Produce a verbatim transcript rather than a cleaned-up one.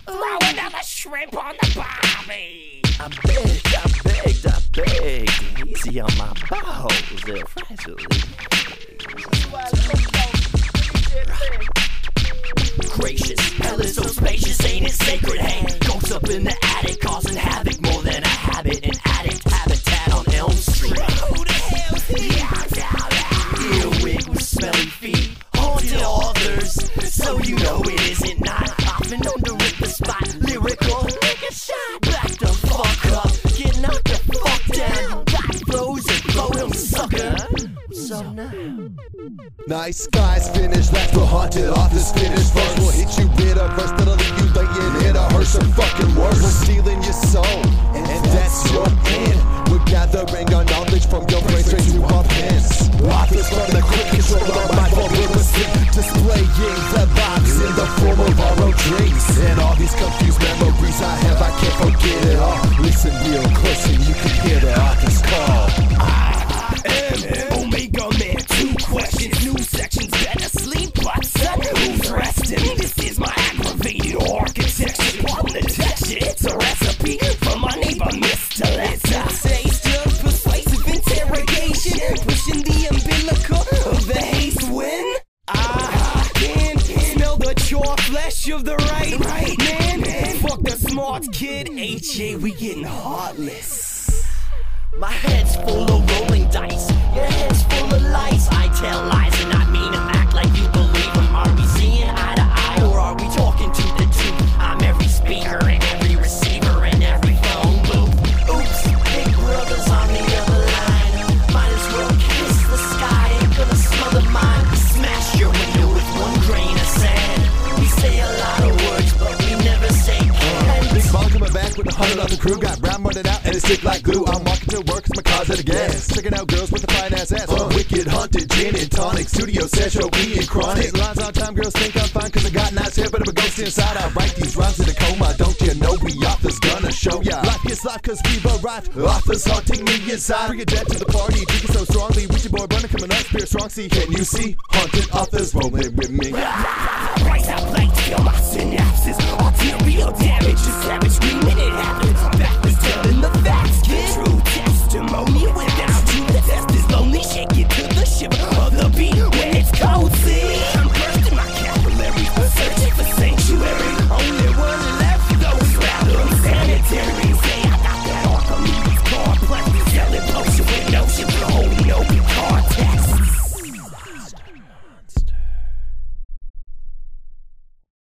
Throwing down the shrimp on the barbie. I begged, I begged, I begged. Easy on my balls, they're fragile. Gracious, hell is so spacious, ain't it sacred? Hey, ghosts up in the attic, causing havoc more than a habit. An addict habitat on Elm Street. Who the hell's he? Earwig with smelly feet, haunted authors, so you know it isn't not. Often known to rip the spot, lyrical, make a shot. Back the fuck up, get knocked the fuck down. You got flows and blow them, sucker. What's up now? Nice skies, finished last for haunted authors, finished first. We'll hit you with a verse that'll leave you laying in a hearse or fucking worse. We're stealing your soul, and, and that's your end. We're gathering our knowledge from your brain straight to our pens. Authors from the quick control of our mind, literacy, displaying the vibes in the form of our own dreams. And all these confused memories I have, I can't forget it all. Listen real close and you can hear the author's call. I am Omega Man, two questions, new sections, better sleep, but son, who's resting? This is my aggravated architecture, on the texture, it's a recipe for my neighbor, Mister Letter. Taste of persuasive interrogation, pushing the umbilical of the haste when I can smell the chaw flesh of the right, right man. Fuck the smart kid, H A, we getting heartless. My head's full of rolling dice, your head's full of lies. I tell lies and I mean them, act like you believe them. Are we seeing eye to eye or are we talking to the tube? I'm every speaker and every receiver and every phone booth. Oops, big brother's on the other line. Might as well kiss the sky, ain't gonna smother mine. Smash your window with one grain of sand. We say a lot of words but we never say can. Big ball coming back with a hundred other crew. Got brown running out and it's stick like glue. I'm walking to work cause my car's at a gas. Checking out girls with the fine ass ass. Uh, wicked, haunted, gin and tonic. Studio session, we and chronic. Hit lines on time, girls think I'm fine cause I got nice hair, but I'm a ghost inside. I write these rhymes in a coma. Don't you know we authors gonna show ya? Life gets life cause we've arrived. Authors haunting me inside. Bring a jet to the party, drinking so strongly. With your boy Bunny coming up, spirit strong. See, can you see? Haunted authors rolling with me.